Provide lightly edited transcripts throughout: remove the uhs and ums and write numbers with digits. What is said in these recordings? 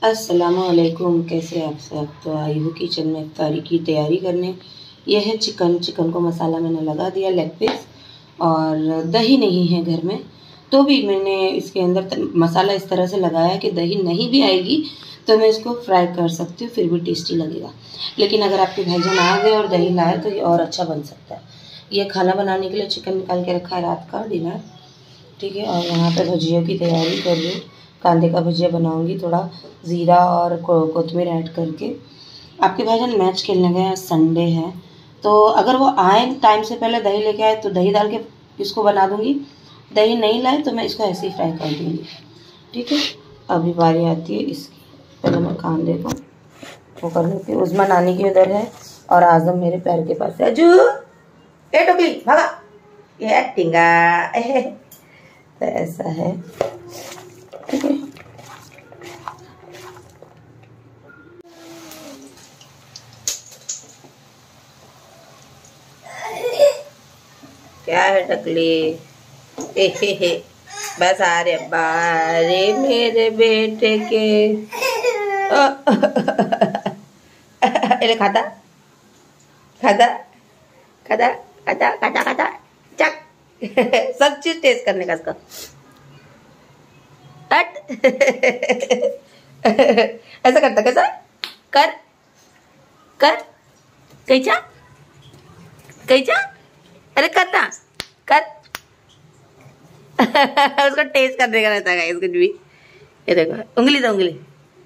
अस्सलामुअलैकुम, कैसे आप सब। तो आई हूँ किचन में इफ्तारी की तैयारी करने। यह है चिकन को मसाला मैंने लगा दिया, लेग पीस। और दही नहीं है घर में, तो भी मैंने इसके अंदर मसाला इस तरह से लगाया कि दही नहीं भी आएगी तो मैं इसको फ्राई कर सकती हूँ, फिर भी टेस्टी लगेगा। लेकिन अगर आपके भाईजान आ गए और दही लाए तो ये और अच्छा बन सकता है। ये खाना बनाने के लिए चिकन निकाल के रखा है, रात का डिनर, ठीक है। और यहाँ पे भुजिया की तैयारी कर रही हूँ। कांदे का भुजिया बनाऊंगी, थोड़ा ज़ीरा और कोतमीर ऐड करके। आपके भाईजान मैच खेलने गए हैं, संडे है, तो अगर वो आए टाइम से पहले दही लेके आए तो दही डाल के इसको बना दूंगी। दही नहीं लाए तो मैं इसको ऐसे ही फ्राई कर दूँगी, ठीक है। अभी बारी आती है इसकी, पहले मैं कांदे को वो कर लेती हूँ। उस्मा नानी की उधर है और आजम मेरे पैर के पास है। अजू ए टोकली भागा, ये टिंगा तो ऐसा है, ठीक है। क्या है टकली, हे बस आ रे अब्बा रे मेरे बेटे के अरे खाता खाता खाता खाता खाता खाता चक सब चीज टेस्ट करने का इसका हट ऐसा करता, कैसा कर कर कैचा कैचा, अरे करना कर उसको टेस्ट करने का रहता है कुछ भी। ये देखो उंगली तो उंगली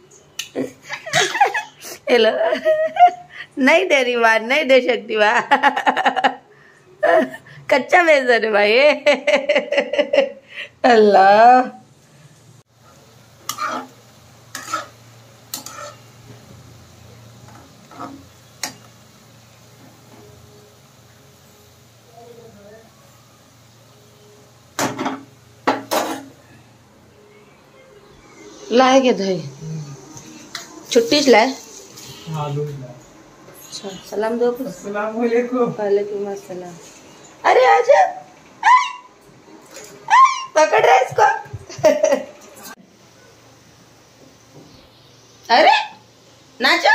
हेलो नहीं दे रही बात, नहीं दे सकती बात कच्चा भेज दे रहे भाई अल्लाह। लाए क्या दही, छुट्टी से लाए। अच्छा सलाम दो। वालेकुम अस्सलाम। अरे आजा, पकड़ रहा है इसको अरे नाचो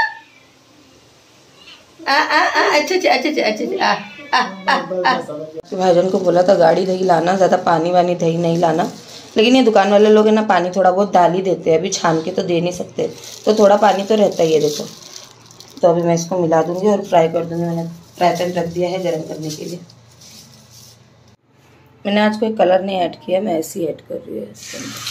अच्छा भाईजान को बोला था गाड़ी दही लाना, ज्यादा पानी वानी दही नहीं लाना, लेकिन ये दुकान वाले लोग है ना पानी थोड़ा बहुत डाल ही देते हैं। अभी छान के तो दे नहीं सकते, तो थोड़ा पानी तो रहता ही है, देखो। तो अभी मैं इसको मिला दूंगी और फ्राई कर दूंगी। मैंने फ्राई पैन रख दिया है गर्म करने के लिए। मैंने आज कोई कलर नहीं ऐड किया, मैं ऐसे ही ऐड कर रही हूँ इसके अंदर।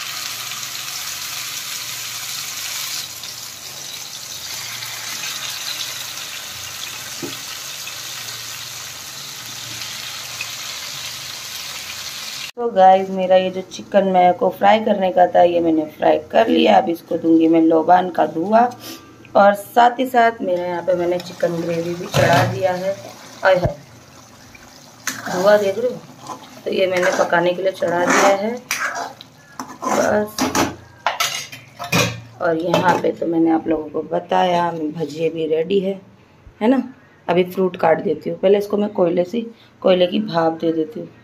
तो गाइस मेरा ये जो चिकन मेरे को फ्राई करने का था, ये मैंने फ्राई कर लिया। अब इसको दूंगी मैं लोबान का धुआं, और साथ ही साथ मेरे यहाँ पे मैंने चिकन ग्रेवी भी चढ़ा दिया है। आय है धुआं देख रहे हो, तो ये मैंने पकाने के लिए चढ़ा दिया है बस। और यहाँ पे तो मैंने आप लोगों को बताया, भजिए भी रेडी है ना। अभी फ्रूट काट देती हूँ, पहले इसको मैं कोयले की भाप दे देती हूँ।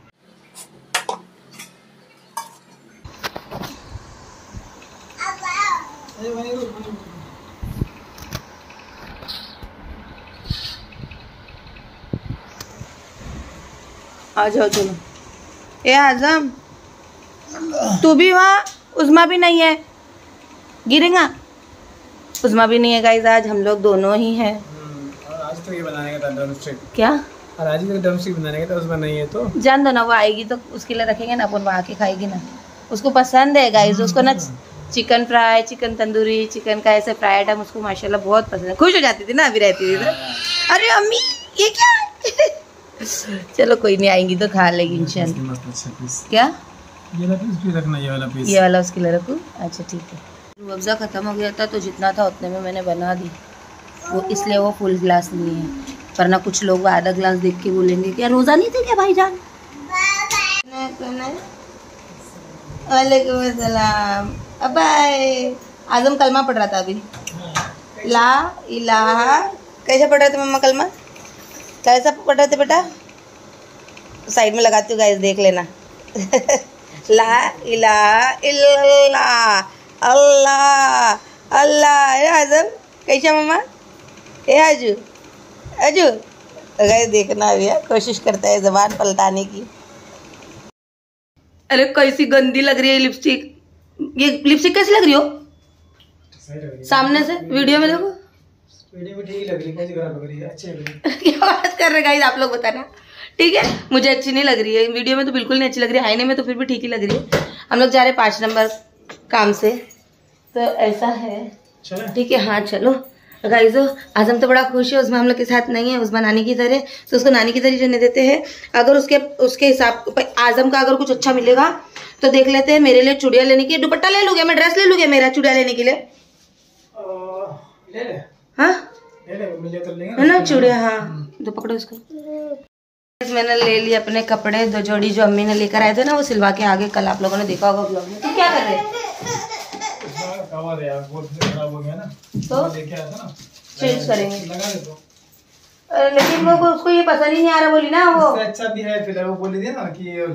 आ जाओ चलो। ए आजम तू भी वहाँ, उस्मा भी नहीं है, गिरेगा। उस्मा भी नहीं है गाइस, आज हम लोग दोनों ही हैं। आज तो ये बनाने का था ड्रमस्टिक। क्या आज तो ड्रमस्टिक बनाने का था, उस्मा नहीं है तो जान दो ना, वो आएगी तो उसके लिए रखेंगे ना, अपन वहाँ के खाएगी ना, उसको पसंद है गाइस। उसको ना chicken fry, chicken tandoori, chicken का ऐसे फ्राई आइटम उसको माशाल्लाह बहुत पसंद है। खुश हो जाती थी ना अभी रहती थी तो। अरे अम्मी ये क्या चलो कोई नहीं, आएंगी तो खा लेगी इंशाल्लाह। क्या ये वाला पीस भी रखना, ये वाला पीस, ये वाला उसके लिए रखूँ। अच्छा ठीक है। रूअफ़ज़ा ख़त्म हो गया था तो जितना था उतने में मैंने बना दी, वो इसलिए वो फुल ग्लास नहीं है, वरना कुछ लोग आधा ग्लास देख के बोलेंगे क्या रोज़ा नहीं थे क्या भाईजान। वालेकुम अस्सलाम। अबाय आजम कलमा पढ़ रहा था अभी, ला इलाहा। कैसे पढ़ रहे थे मम्मा कलमा, कैसा पढ़ रहे थे बेटा। साइड में लगाती हूँ गाइस, देख लेना ला इलाहा इल्लल्लाह अल्लाह अल्लाह ए आजम कैसा मम्मा ए आजू आजू तो गाइस देखना भैया कोशिश करता है ज़बान पलटाने की। अरे कैसी गंदी लग रही है लिपस्टिक। ये लिपस्टिक कैसी लग रही हो? सामने से वीडियो में देखो। वीडियो में ठीक लग रही है, कैसी खराब लग रही है? अच्छी लग रही है। क्या बात कर रहे गाइस आप लोग बताना। ठीक है मुझे अच्छी नहीं लग रही है, वीडियो में तो बिल्कुल नहीं अच्छी लग रही है, आईने में तो फिर भी ठीक ही लग रही है। हम लोग जा रहे हैं 5 नंबर काम से, तो ऐसा है। ठीक है हाँ चलो गाइस। आजम तो बड़ा खुश है, उस्मा हम लोग के साथ नहीं है, उस्मा नानी की तरह, तो उसको नानी की तरह रहने देते हैं। अगर उसके हिसाब आजम का अगर कुछ अच्छा मिलेगा तो देख लेते हैं। मेरे लिए चूड़िया लेने की, दुपट्टा ले लूंगे मैं, ड्रेस ले लूंगे मेरा चूड़िया लेने के लिए। ले ले हाँ तो है ना चूड़िया। हाँ तो पकड़ो इसको। मैंने ले लिए अपने कपड़े, 2 जोड़ी जो अम्मी ने लेकर आए थे ना, वो सिलवा के आगे कल आप लोगों ने देखा होगा ब्लॉग में। तुम क्या कर रहे तो चेंज करेंगे, लेकिन वो उसको ये पसंद ही नहीं आ रहा, बोली ना वो अच्छा भी है। फिर वो बोली थी ना कि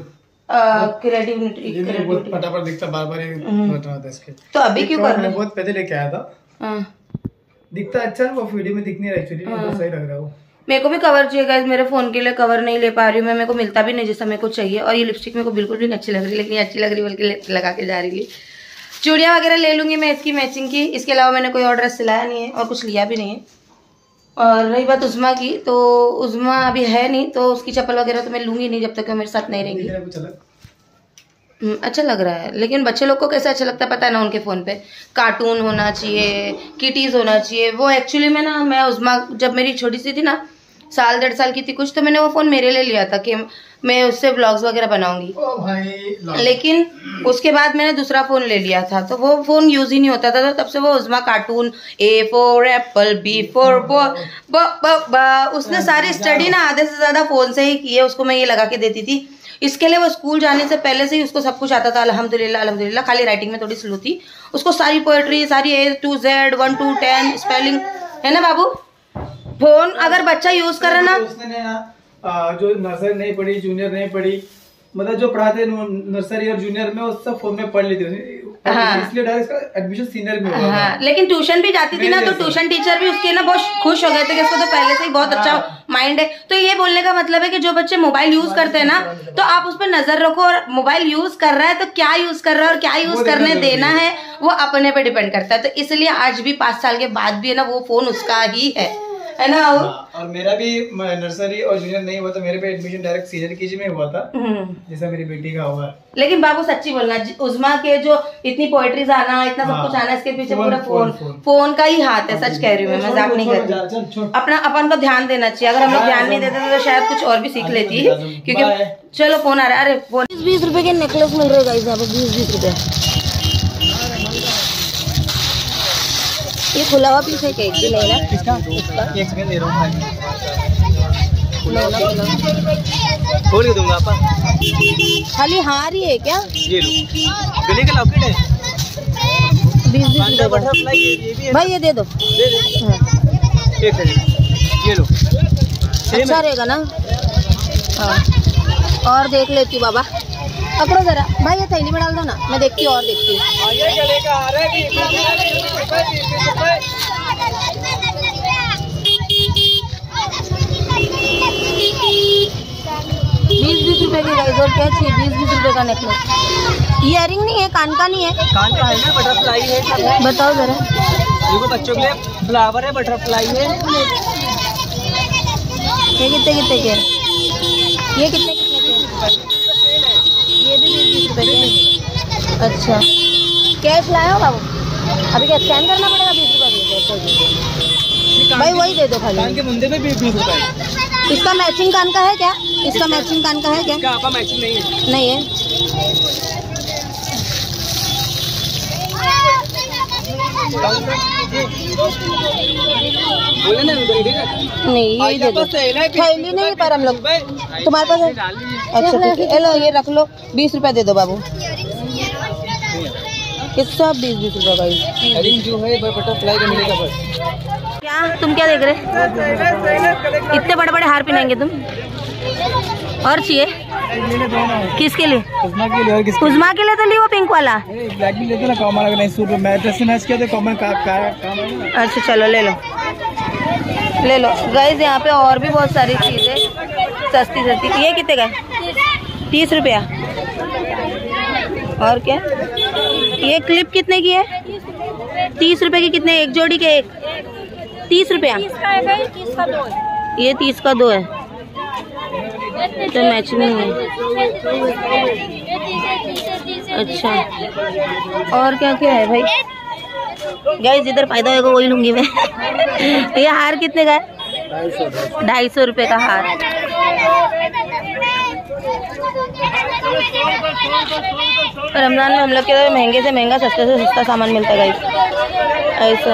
क्रिएटिविटी फटाफट दिखता बार-बार बटन आता है इसके। तो अभी क्यों कर रहे हो? बहुत पहले लेके आया था, दिखता अच्छा है, वो वीडियो में दिख नहीं रहा एक्चुअली, बहुत सही लग रहा है वो। मेरे को भी कवर चाहिए गाइस, मेरे फोन के लिए कवर नहीं ले पा रही हूँ मैं, मेरे को मिलता भी नहीं जैसा मेरे को चाहिए। और ये लिपस्टिक मेरे को बिल्कुल भी नहीं अच्छी लग रही, लेकिन ये अच्छी लग रही बल्कि लगा के जा रही। चूड़िया वगैरह ले लूंगी मैं इसकी मैचिंग की, इसके अलावा मैंने कोई और ड्रेस सिलाया नहीं है और कुछ लिया भी नहीं है। और रही बात उस्मा की, तो उस्मा अभी है नहीं, तो उसकी चप्पल वगैरह तो मैं लूंगी नहीं जब तक वो मेरे साथ नहीं रहेंगी। अच्छा लग रहा है, लेकिन बच्चे लोग को कैसे अच्छा लगता है पता है ना, उनके फ़ोन पे कार्टून होना चाहिए, किटीज़ होना चाहिए। वो एक्चुअली में ना, मैं उस्मा जब मेरी छोटी सी थी ना, 1.5 साल की थी कुछ, तो मैंने वो फ़ोन मेरे लिए लिया था कि मैं उससे व्लॉग्स वगैरह बनाऊंगी। लेकिन उसके बाद मैंने दूसरा फ़ोन ले लिया था, तो वो फ़ोन यूज़ ही नहीं होता था, तो तब से वो उस्मा cartoon, A for apple, B for ball, उसने सारी स्टडी ना आधे से ज़्यादा फ़ोन से ही की है। उसको मैं ये लगा के देती थी, इसके लिए वो स्कूल जाने से पहले से ही उसको सब कुछ आता था, अल्हम्दुलिल्लाह अल्हम्दुलिल्लाह। खाली राइटिंग में थोड़ी स्लो थी, उसको सारी पोएट्री, सारी A to Z 1 to 10 spelling है ना बाबू। फोन अगर बच्चा यूज कर रहा ना, जो नर्सरी नहीं पढ़ी, जूनियर नहीं पढ़ी, मतलब जो पढ़ाते नर्सरी और जूनियर में, वो सब फोन में पढ़ लेते हैं। हाँ। इसलिए डायरेक्ट एडमिशन सीनियर में हुआ। हाँ। लेकिन ट्यूशन भी जाती थी ना, तो ट्यूशन टीचर भी उसके ना बहुत खुश हो गए थे कि इसको तो पहले से ही बहुत अच्छा माइंड है। तो ये बोलने का मतलब है कि जो बच्चे मोबाइल यूज करते हैं ना, तो आप उस पर नजर रखो, और मोबाइल यूज कर रहा है तो क्या यूज कर रहा है और क्या यूज करने देना है वो अपने पे डिपेंड करता है। तो इसलिए आज भी 5 साल के बाद भी है ना, वो फोन उसका ही है ना। और मेरा भी नर्सरी और जूनियर नहीं हुआ, तो मेरे पे एडमिशन डायरेक्ट सीनियर केजी में हुआ था, जैसा मेरी बेटी का हुआ है। लेकिन बाबू सच्ची बोलना, उस्मा के जो इतनी पोएट्रीज आना, इतना सब कुछ आना, इसके पीछे पूरा फोन का ही हाथ है। सच कह रही हूँ मैं, मजाक नहीं कर रही। अपना अपन को ध्यान देना चाहिए, अगर हम लोग ध्यान नहीं देते तो शायद कुछ और भी सीख लेती है। क्योंकि चलो फोन आ रहा है। अरे फोन 20 रुपए के नेकलेस मिल रहे गाइस यहाँ पे, 20 रुपए। ये खुला हुआ पीस है क्या? एक लेना इसका एक सेकंड दे रहा हूं, खोल के दूंगा आपा। खाली हार ही है क्या? ये लो, गले का लॉकेट है, 20 रुपए बटरफ्लाई भाई, ये दे दो। एक सेकंड, ये लो, अच्छा रहेगा ना। हाँ और देख लेती हूँ बाबा, पकड़ो जरा भाई, ये थैली में डाल दो ना, मैं देखती हूँ और देखती हूँ। 20 रुपए की गाइस, और क्या चाहिए? 20 रुपए का नेकलेस। इयरिंग नहीं है, कान का नहीं है, कान का है ना, बटरफ्लाई है। बताओ जरा। देखो बच्चों के लिए फ्लावर है, बटरफ्लाई है। ये कितने के? ये कितने के? ये भी 20 रुपए के। अच्छा कैश लाए हो बाबू? अभी क्या स्कैन करना पड़ेगा? 20 रुपए भाई, वही दे दो खाली। कान के मुंदे में भी 20 रुपए। इसका मैचिंग कान का है क्या? इसका मैचिंग कान का है क्या? क्या आपका मैचिंग नहीं है? नहीं है। बोले ना नहीं, ये दे दो। थैली नहीं पर हम लोग, तुम्हारे पास है? अच्छा ठीक है, लो ये रख लो, 20 रुपए दे दो बाबू। ये सब 20 रुपए का रिंग जो है बटरफ्लाई का मिलेगा बस। क्या तुम क्या देख रहे? इतने बड़े बड़े हार पहनाएंगे तुम? और चाहिए? किसके लिए? उस्मा के लिए और किसके उस्मा के लिए तो लियो पिंक वाला। ब्लैक भी लेते ना, काम आएगा नहीं सूट मैच से मैच किया तो कॉमन काम आएगा। अच्छा चलो ले लो ले लो गाइस। यहाँ पे और भी बहुत सारी चीजें सस्ती सस्ती। ये कितने का? 30 रुपया। और क्या? ये क्लिप कितने की है? 30 रुपए की। कितने? एक जोड़ी के? एक 30 रुपया। ये 30 का 2 है तो मैचिंग नहीं है। अच्छा और क्या क्या है भाई? गाइस जिधर फायदा होगा वही लूंगी मैं। ये हार कितने का है? 250 रुपए का हार। रमजान में हम लोग के महंगे से महंगा सस्ते से सस्ता सामान मिलता है गाइस। ऐसा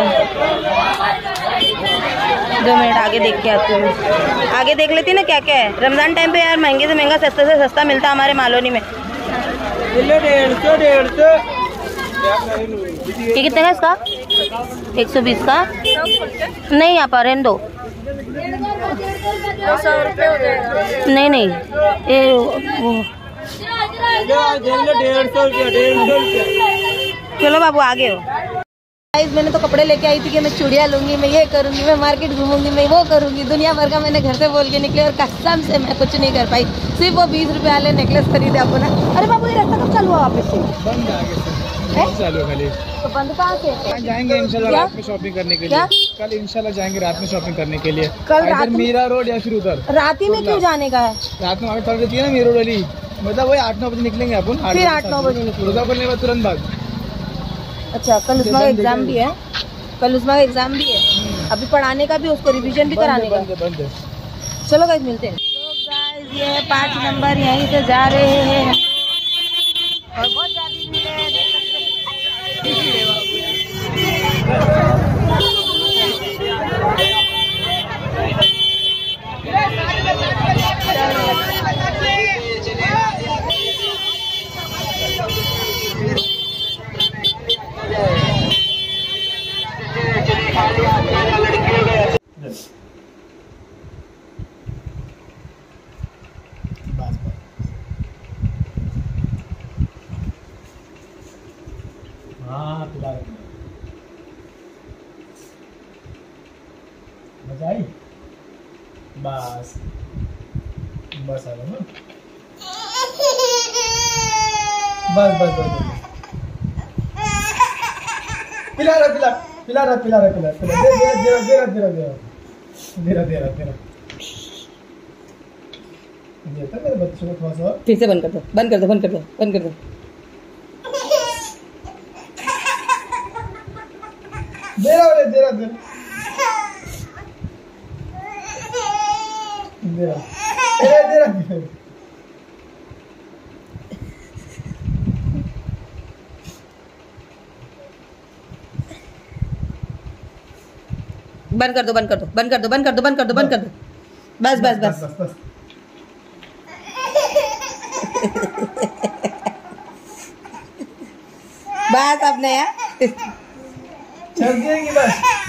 2 मिनट आगे देख के आती हूँ। आगे देख लेती ना क्या क्या है। रमजान टाइम पे यार महंगे से महंगा सस्ते से सस्ता मिलता हमारे मालोनी में। ये कितने का इसका? 120 का। नहीं यहाँ पर रहने दो। नहीं नहीं ये वो चलो बाबू आगे हो। मैंने तो कपड़े लेके आई थी कि मैं चूड़ियाँ लूंगी, मैं ये करूंगी, मैं मार्केट घूमूंगी, मैं वो करूंगी, दुनिया भर का मैंने घर से बोल के निकले और कसम से मैं कुछ नहीं कर पाई। सिर्फ वो 20 रुपए वाले नेकलेस खरीदे अपना। अरे बाबू ये रास्ता कब चालू हुआ वापस से? बंद चालू है खाली। तो बंद कहाँ से? जाएंगे इंशाल्लाह रात में शॉपिंग करने के लिए। कल इंशाल्लाह जाएंगे रात में शॉपिंग करने के लिए। कल रात मीरा रोड या फिर उधर रात ही में क्यों जाने का है? रात में पड़ रही है ना मीरा रोड वाली, मतलब वही 8-9 बजे निकलेंगे अपन। फिर 8-9 बजे निकलेंगे रोजा करने के बाद तुरंत भाग। अच्छा कल उसका एग्जाम भी है? कल उसका एग्जाम भी है। अभी पढ़ाने का भी, उसको रिवीजन भी कराने का। बंद है। चलो गाइस मिलते हैं। तो गाइस ये 5 नंबर यहीं से जा रहे हैं और बहुत ज्यादा भीड़ है, देख सकते हैं। हाँ पिला मजा आई। बस बस आ गया ना। बस बस बस पिला रहा पिला पिला रहा पिला रहा पिला पिला देता मेरे बच्चों को थोड़ा सा। फिर से बंद कर दो बंद कर दो बंद कर दो बंद कर दो। दे रहा दे रहा दे रहा। बंद कर दो बंद कर दो बंद कर दो बंद कर दो बंद कर दो बंद कर दो। बस बस बस बस बस अब नया चल जाएगी बस।